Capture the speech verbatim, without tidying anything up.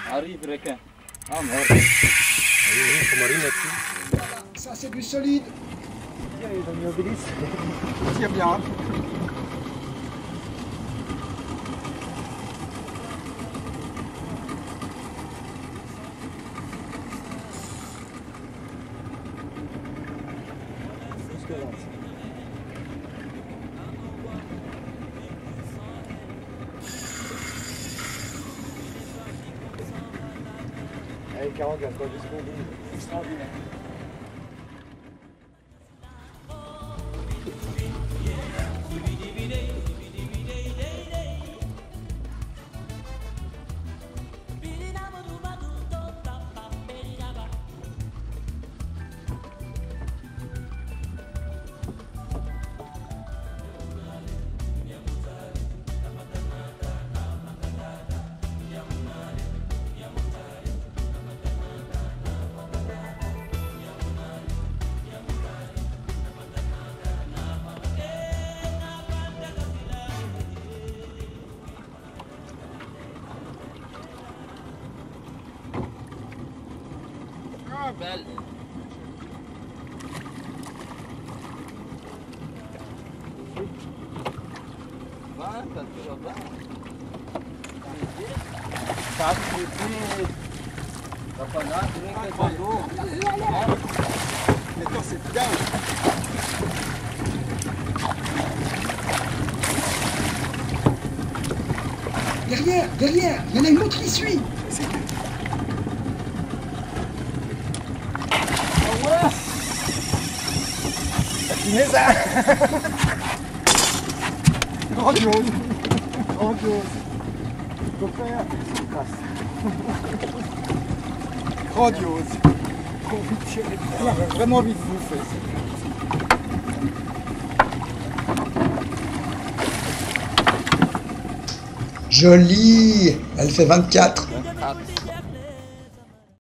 Arrive, requin. Ah, mort. Ça, c'est du solide. Tiens, ils ont mis au Obélis. Tire bien. Allez, quarante, là, quoi, jusqu'au bout. Extraordinaire. Ah, belle. Va, ça te va pas. Ça te fait. Ça pas là, c'est pas d'eau. D'accord, c'est bien. Derrière, derrière, il y en a une autre qui suit. Mais ça. Grandiose. Grandiose. Faut faire. Grandiose. Il a vraiment envie de bouffer. Jolie. Elle fait vingt-quatre. vingt-quatre.